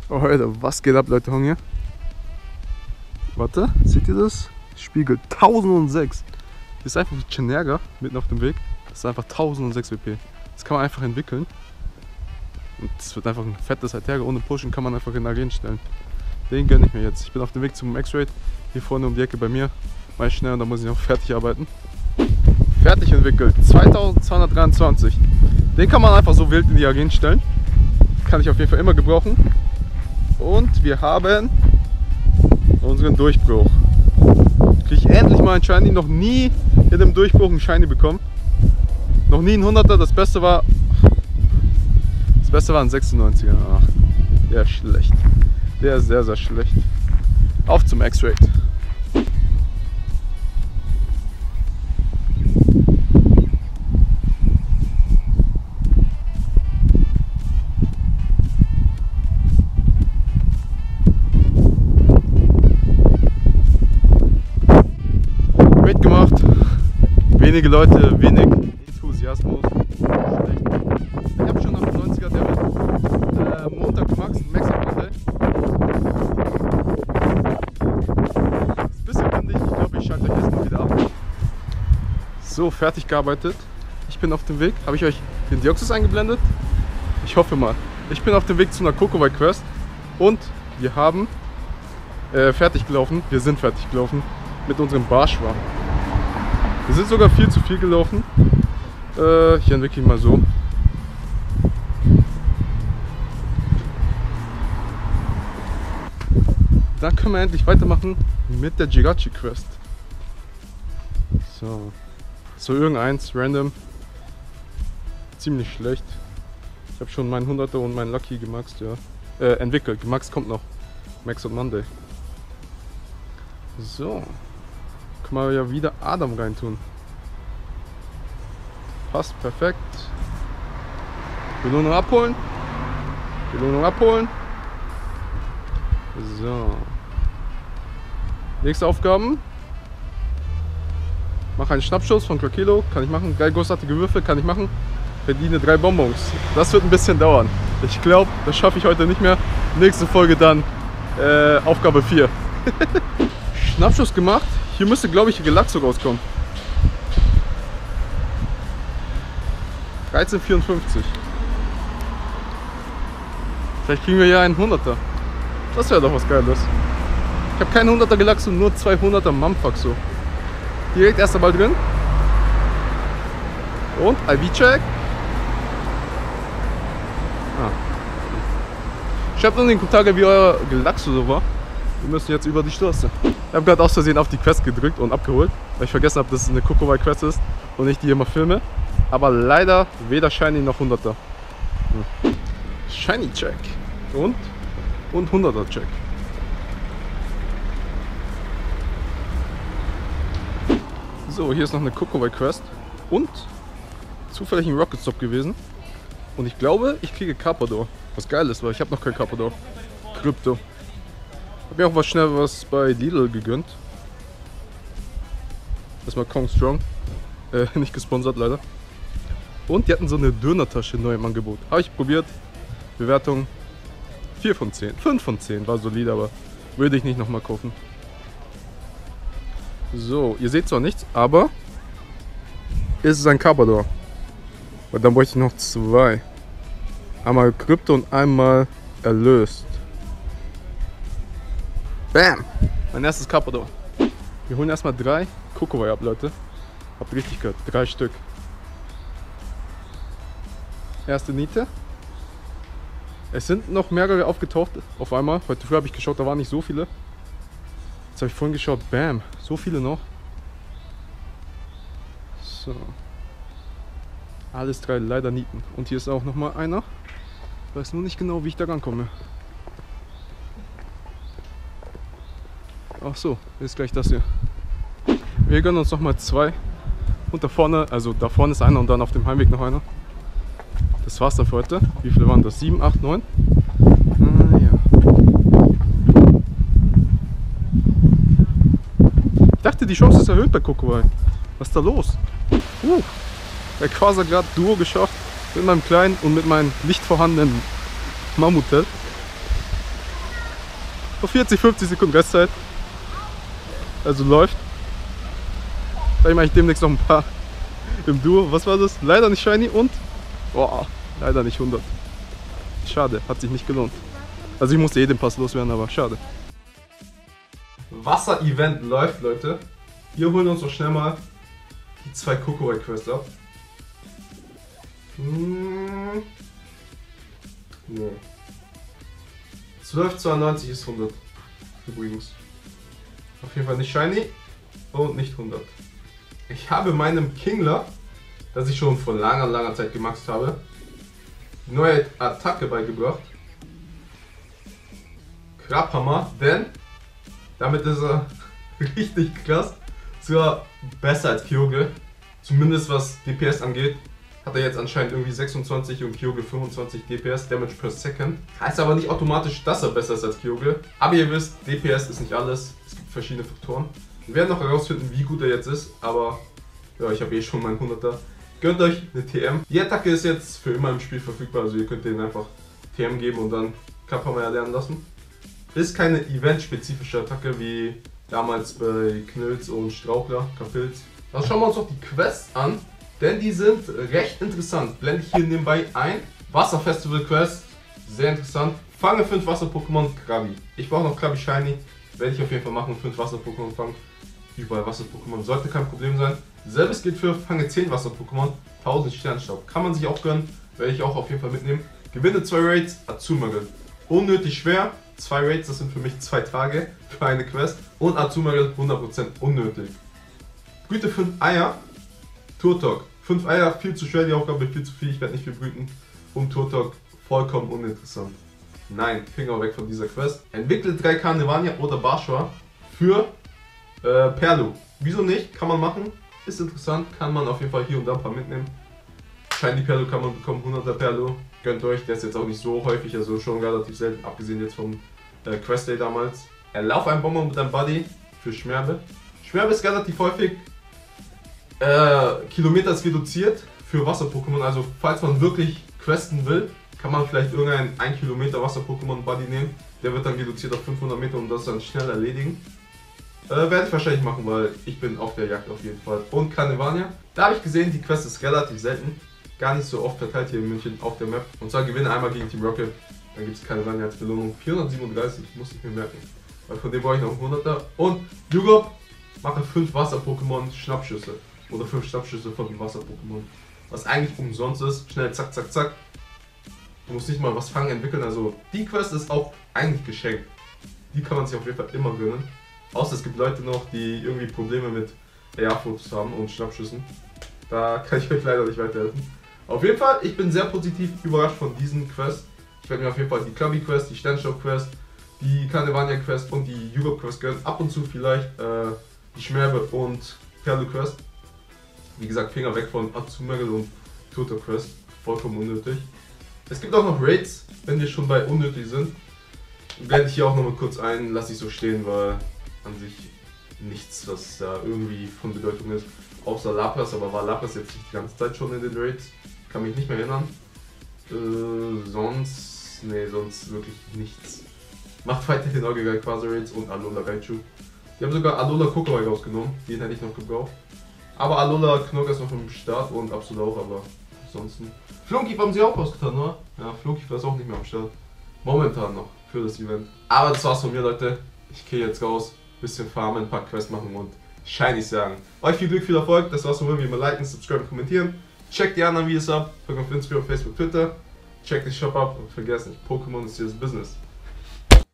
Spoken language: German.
Oh, Alter, was geht ab, Leute, hier? Warte, seht ihr das? Spiegel 1006. Hier ist einfach ein Chenerga mitten auf dem Weg. Das ist einfach 1006 WP. Das kann man einfach entwickeln. Und das wird einfach ein fettes Alterga. Ohne Pushen kann man einfach in Arenen stellen. Den gönne ich mir jetzt. Ich bin auf dem Weg zum X-Raid. Hier vorne um die Ecke bei mir. Mal schnell und dann muss ich noch fertig arbeiten. Fertig entwickelt. 2223. Den kann man einfach so wild in die Arenen stellen. Kann ich auf jeden Fall immer gebrauchen. Und wir haben unseren Durchbruch. Kriege ich endlich mal einen Shiny. Noch nie in dem Durchbruch einen Shiny bekommen. Noch nie ein 100er. Das Beste war ein 96er. Ach, der ist schlecht. Der ist sehr, sehr schlecht. Auf zum X-Raid. Raid gemacht. Wenige Leute, wenig Enthusiasmus. Schlecht. Ich habe schon nach dem 90er der Montag gemaxt, Max auf Monday. Ist ein bisschen windig, ich glaube, ich schalte euch erstmal wieder ab. So, fertig gearbeitet. Ich bin auf dem Weg. Habe ich euch den Deoxys eingeblendet? Ich hoffe mal. Ich bin auf dem Weg zu einer Kokowai Quest und wir haben fertig gelaufen. Wir sind fertig gelaufen mit unserem Barschwa. Wir sind sogar viel zu viel gelaufen. Ich entwickle ihn mal so. Dann können wir endlich weitermachen mit der Jirachi Quest. So irgendeins, random. Ziemlich schlecht. Ich habe schon meinen 100er und meinen Lucky gemaxt, ja. Entwickelt, gemaxt kommt noch. Max on Monday. So. Können wir ja wieder Adam reintun. Passt perfekt. Belohnung abholen. Belohnung abholen. So. Nächste Aufgaben. Mach einen Schnappschuss von Krakilo. Kann ich machen. Geil großartige Würfel. Kann ich machen. Verdiene 3 Bonbons. Das wird ein bisschen dauern. Ich glaube, das schaffe ich heute nicht mehr. Nächste Folge dann Aufgabe 4. Schnappschuss gemacht. Hier müsste, glaube ich, Relaxo rauskommen. 1354. Vielleicht kriegen wir ja einen 100er. Das wäre doch was Geiles. Ich habe keinen 100er Relaxo, nur 200er Mampaxo. Direkt erst einmal drin. Und IV-Check. Schreibt in den Kommentaren, wie euer Relaxo so war. Wir müssen jetzt über die Straße. Ich habe gerade aus Versehen auf die Quest gedrückt und abgeholt, weil ich vergessen habe, dass es eine Kokowai Quest ist und ich die immer filme. Aber leider weder Shiny noch 100er. Shiny Check. Und 100er Check. So, hier ist noch eine Kokowai Quest und zufällig ein Rocket Stop gewesen. Und ich glaube, ich kriege Carpador. Was geil ist, weil ich habe noch kein Carpador. Krypto. Hab mir auch was bei Lidl gegönnt. Erstmal Kong Strong. Nicht gesponsert leider. Und die hatten so eine Dönertasche neu im Angebot. Habe ich probiert. Bewertung 4 von 10. 5 von 10. War solide, aber würde ich nicht nochmal kaufen. So, ihr seht zwar nichts, aber ist es ein Carpador. Und dann bräuchte ich noch 2. Einmal Krypto und einmal erlöst. Bam! Mein erstes Carpador. Wir holen erstmal 3 Kokowai ab, Leute. Habt richtig gehört, 3 Stück. Erste Niete. Es sind noch mehrere aufgetaucht auf einmal. Heute früh habe ich geschaut, da waren nicht so viele. Jetzt habe ich vorhin geschaut, bam, so viele noch. So. Alles 3 leider Nieten. Und hier ist auch nochmal einer. Ich weiß nur nicht genau, wie ich da rankomme. Ach so, ist gleich das hier. Wir gönnen uns nochmal 2. Und da vorne, also da vorne ist einer und dann auf dem Heimweg noch einer. Das war's dann für heute. Wie viele waren das? 7, 8, 9? Ah, ja. Ich dachte, die Chance ist erhöht bei Kokowai. Was ist da los? Bei Quasar gerade Duo geschafft. Mit meinem kleinen und mit meinem nicht vorhandenen Mammutel. Vor 40, 50 Sekunden Restzeit. Also läuft. Vielleicht mache ich demnächst noch ein paar im Duo. Was war das? Leider nicht Shiny und... Boah, leider nicht 100. Schade, hat sich nicht gelohnt. Also ich musste den Pass loswerden, aber schade. Wasser-Event läuft, Leute. Wir holen uns doch schnell mal die 2 Kokorei-Quests ab. Nee. 12,92 ist 100. Übrigens. Auf jeden Fall nicht Shiny und nicht 100. Ich habe meinem Kingler, das ich schon vor langer Zeit gemaxt habe, die neue Attacke beigebracht. Krabhammer, denn damit ist er richtig krass. Sogar besser als Kyogre. Zumindest was DPS angeht. Hat er jetzt anscheinend irgendwie 26 und Kyogre 25 DPS, Damage per Second. Heißt aber nicht automatisch, dass er besser ist als Kyogre. Aber ihr wisst, DPS ist nicht alles. Es gibt verschiedene Faktoren. Wir werden noch herausfinden, wie gut er jetzt ist. Aber ja, ich habe eh schon meinen 100er. Gönnt euch eine TM. Die Attacke ist jetzt für immer im Spiel verfügbar. Also ihr könnt denen einfach TM geben und dann Krabhammer erlernen lassen. Ist keine eventspezifische Attacke wie damals bei Knilz und Strauchler, Kapilz. Dann schauen wir uns noch die Quests an, denn die sind recht interessant. Blende ich hier nebenbei ein. Wasserfestival Quest, sehr interessant. Fange 5 Wasser-Pokémon, Krabi. Ich brauche noch Krabi Shiny, werde ich auf jeden Fall machen. 5 Wasser-Pokémon fangen. Überall Wasser-Pokémon, sollte kein Problem sein. Selbes gilt für Fange 10 Wasser-Pokémon, 1000 Sternstaub. Kann man sich auch gönnen, werde ich auch auf jeden Fall mitnehmen. Gewinne 2 Raids, Azumarill. Unnötig schwer. 2 Raids, das sind für mich 2 Tage für eine Quest. Und Azumarill 100% unnötig. Brüte 5 Eier. Turtok. 5 Eier, viel zu schwer, die Aufgabe viel zu viel, ich werde nicht viel brüten. Und Turtok vollkommen uninteressant. Nein, Finger weg von dieser Quest. Entwickle 3 Carnivania oder Barschwa für Perlu. Wieso nicht? Kann man machen. Ist interessant, kann man auf jeden Fall hier und da ein paar mitnehmen. Shiny Perlu kann man bekommen, 100er Perlu. Gönnt euch, der ist jetzt auch nicht so häufig, also schon relativ selten, abgesehen jetzt vom Quest Day damals. Lauf ein Bonbon mit deinem Buddy für Schmerbe. Schmerbe ist relativ häufig. Kilometer ist reduziert für Wasser-Pokémon, also falls man wirklich questen will, kann man vielleicht irgendein 1 Kilometer Wasser-Pokémon Buddy nehmen. Der wird dann reduziert auf 500 Meter und das dann schnell erledigen. Werde ich wahrscheinlich machen, weil ich bin auf der Jagd auf jeden Fall. Und Carnivania. Da habe ich gesehen, die Quest ist relativ selten. Gar nicht so oft verteilt hier in München auf der Map. Und zwar gewinne einmal gegen Team Rocket. Dann gibt es Carnivania als Belohnung. 437, muss ich mir merken. Weil von dem brauche ich noch einen 100er. Und Yugop, mache 5 Wasser-Pokémon Schnappschüsse. Oder 5 Schnappschüsse von den Wasser-Pokémon. Was eigentlich umsonst ist. Schnell zack, zack, zack. Du musst nicht mal was fangen entwickeln. Also die Quest ist auch eigentlich geschenkt. Die kann man sich auf jeden Fall immer gönnen. Außer es gibt Leute noch, die irgendwie Probleme mit AR-Fotos haben und Schnappschüssen. Da kann ich euch leider nicht weiterhelfen. Auf jeden Fall, ich bin sehr positiv überrascht von diesen Quests. Ich werde mir auf jeden Fall die Krabi Quest, die Sternstaub Quest, die Carnivania Quest und die Yugop Quest gönnen. Ab und zu vielleicht die Schmerbe und Perlu Quest. Wie gesagt, Finger weg von Azumarill und Turtok Quest. Vollkommen unnötig. Es gibt auch noch Raids, wenn wir schon bei unnötig sind. Blende ich hier auch nochmal kurz ein, lasse ich so stehen, weil an sich nichts, was da irgendwie von Bedeutung ist. Außer Lapras, aber war Lapras jetzt nicht die ganze Zeit schon in den Raids? Kann mich nicht mehr erinnern. Sonst wirklich nichts. Macht weiterhin Original Quasi Raids und Alola Raichu. Die haben sogar Alola Kokorei rausgenommen, den hätte ich noch gebraucht. Aber Alola Knocker ist noch im Start und Absol auch, aber ansonsten. Flunky haben sie auch rausgetan, oder? Ja, Flunky ist auch nicht mehr am Start. Momentan noch für das Event. Aber das war's von mir, Leute. Ich gehe jetzt raus, bisschen farmen, ein paar Quests machen und Shiny sagen. Euch viel Glück, viel Erfolg. Das war's von mir. Wie immer liken, subscriben, kommentieren. Checkt die anderen Videos ab. Folgt auf Instagram, Facebook, Twitter. Checkt den Shop ab und vergesst nicht, Pokémon ist hier das Business.